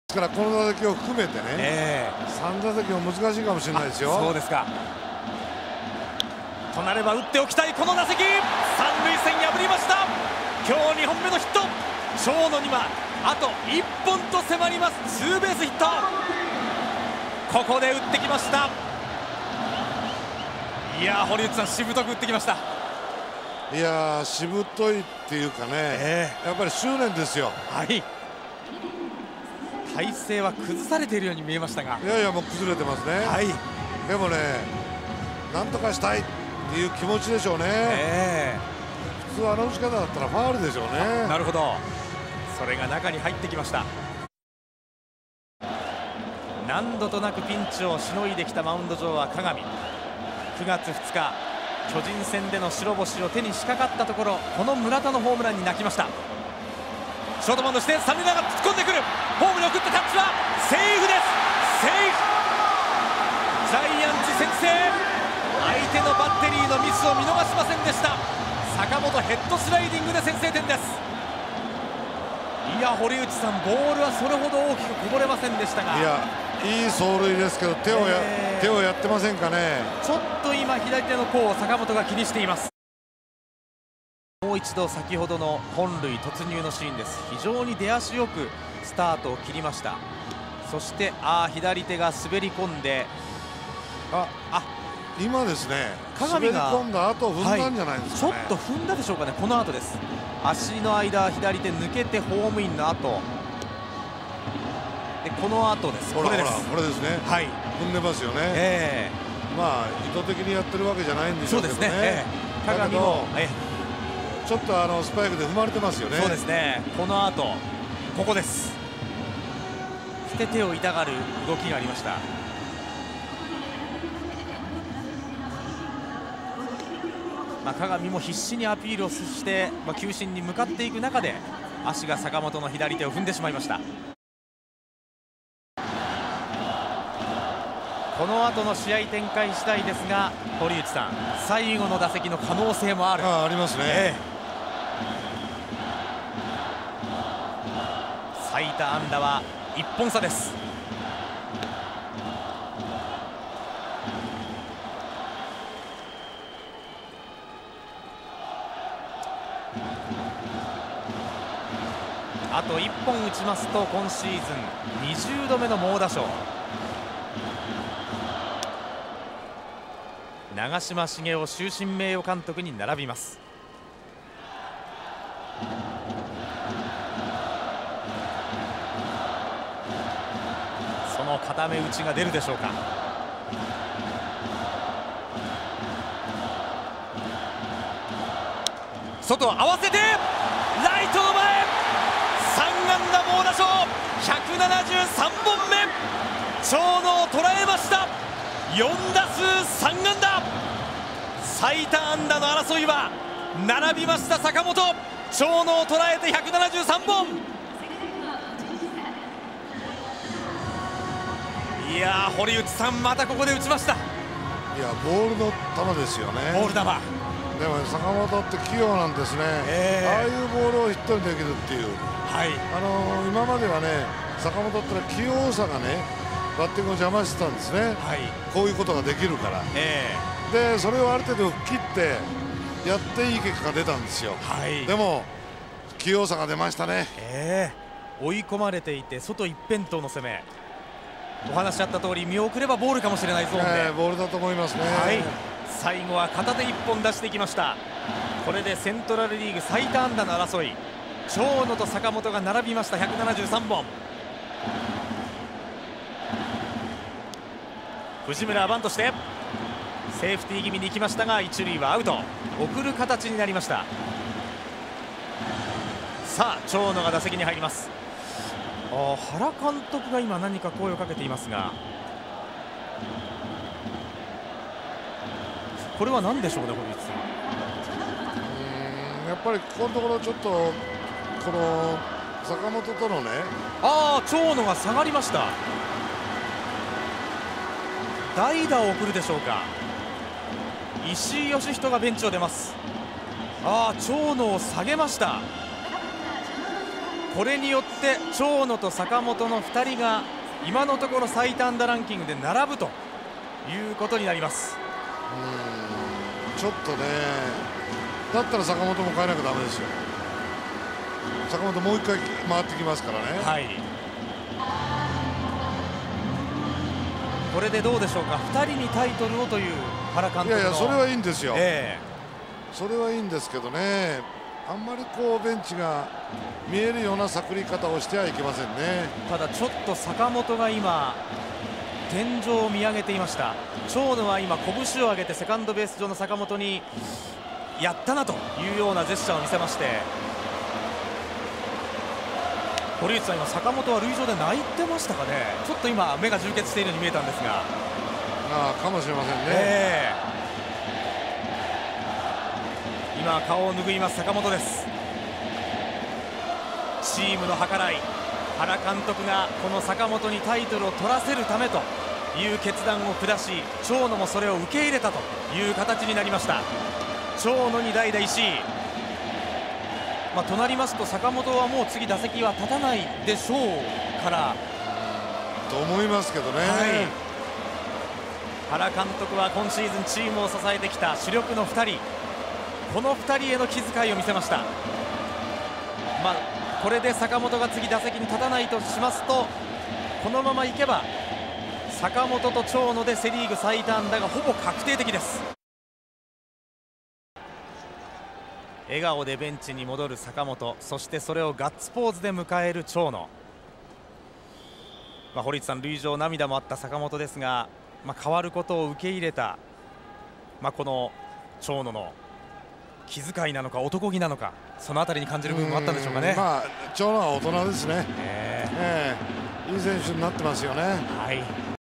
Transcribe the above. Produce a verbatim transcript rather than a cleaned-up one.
ですからこの打席を含めてね、えー、さん打席も難しいかもしれないですよ。 そうですか。となれば打っておきたいこの打席、三塁線破りました。今日にほんめのヒット。長野にはあといっぽんと迫りますツーベースヒット。ここで打ってきました。いやー、堀内さん、しぶとく打ってきました。 いやー、しぶといっていうかね、えー、やっぱり執念ですよ。 はい、体勢は崩されているように見えましたが、 いやいや、もう崩れてますね。 はい、 でもね、なんとかしたいっていう気持ちでしょうね。えー、普通あの打ち方だったらファウルでしょうね。 なるほど、それが中に入ってきました。何度となくピンチをしのいできたマウンド上は鏡。くがつふつか巨人戦での白星を手にしかかったところ、この村田のホームランに泣きました。ショートバウンドして三塁ランナーが突っ込んでくる。ホームに送ったタッチはセーフです。セーフ。ジャイアンツ先制。相手のバッテリーのミスを見逃しませんでした。坂本ヘッドスライディングで先制点です。いや、堀内さん、ボールはそれほど大きくこぼれませんでしたが、 いや、いい走塁ですけど手をや、えー、手をやってませんかね。 ちょっと今左手の甲を坂本が気にしています。もう一度先ほどの本塁突入のシーンです。非常に出足よくスタートを切りました。そしてあ左手が滑り込んで、 ああ今ですね、 鏡が滑り込んだ後踏んだんじゃないですかね、 はい、ちょっと踏んだでしょうかね。この後です。足の間左手抜けてホームインの後で、この後です。 ほらほら、 これです。 これですね、はい、踏んでますよね。えー、まあ意図的にやってるわけじゃないんでしょうけどね。そうですね、えー、鏡も、えー、ちょっとあのスパイクで踏まれてますよね。 そうですね。この後ここです。捨て手を痛がる動きがありました。まあ、鏡も必死にアピールをして、まあ、球審に向かっていく中で足が坂本の左手を踏んでしまいました。この後の試合展開次第ですが、堀内さん、最後の打席の可能性もある。 あ、ありますね、ええ、最多安打はいっぽん差です。あといっぽん打ちますと今シーズンにじゅうどめの猛打賞。長嶋茂雄終身名誉監督に並びます。その固め打ちが出るでしょうか。外合わせてライトの前、さん安打猛打賞ひゃくななじゅうさんぼんめ、長野を捉えました。よんだすうさん安打、最多安打の争いは並びました。坂本、長野を捉えてひゃくななじゅうさんぼん。いやー、堀内さん、またここで打ちました。いや、ボールの球ですよね。 ボール球でも坂本って器用なんですね、えー、ああいうボールをヒットにできるっていう、はい、あのー、今まではね、坂本って器用さがね、バッティングを邪魔してたんですね、はい、こういうことができるから、えー、でそれをある程度切ってやっていい結果が出たんですよ、はい、でも器用さが出ましたね、 えー、追い込まれていて外一辺倒の攻め、お話あった通り見送ればボールかもしれないゾーンで、 えー、ボールだと思いますね、はい、 最後は片手いっぽん出してきました。これでセントラルリーグ最多安打の争い、長野と坂本が並びました。ひゃくななじゅうさんぼん。藤村はバントしてセーフティー気味に行きましたが、一塁はアウト、送る形になりました。さあ長野が打席に入ります。あ原監督が今何か声をかけていますが、これは何でしょうね、堀内さん。 うーん、やっぱりここのところちょっとこの坂本とのね、 ああ長野が下がりました。代打を送るでしょうか。石井義人がベンチを出ます。ああ長野を下げました。 これによって長野と坂本のふたりが今のところ最多安打ランキングで並ぶということになります。 うん、ちょっとね、だったら坂本も変えなきゃだめですよ。坂本もういっかい回ってきますからね。 はい、これでどうでしょうか、ふたりにタイトルをという原監督の。 いやいや、それはいいんですよ、 えー、それはいいんですけどね、あんまりこうベンチが見えるような探り方をしてはいけませんね。 ただちょっと坂本が今天井を見上げていました。長野は今拳を上げてセカンドベース上の坂本にやったなというようなジェスチャーを見せまして、堀内さん、今坂本は塁上で泣いてましたかね。ちょっと今目が充血しているように見えたんですが。 ああ、かもしれませんね、 えー、今顔を拭います坂本です。チームの計らい、原監督がこの坂本にタイトルを取らせるためという決断を下し、長野もそれを受け入れたという形になりました。長野に代打石井、まあ、となりますと坂本はもう次打席は立たないでしょうからと思いますけどね、 はい、原監督は今シーズンチームを支えてきた主力のふたり、このふたりへの気遣いを見せました。まあ、これで坂本が次打席に立たないとしますと、このままいけば坂本と長野でセ・リーグ最多安打がほぼ確定的です。笑顔でベンチに戻る坂本、そしてそれをガッツポーズで迎える長野。まあ、堀内さん、塁上涙もあった坂本ですが、まあ、変わることを受け入れた、まあ、この長野の気遣いなのか男気なのか、そのあたりに感じる部分もあったんでしょうかね。 まあ、長野は大人ですね、 えーえー、いい選手になってますよね。 はい。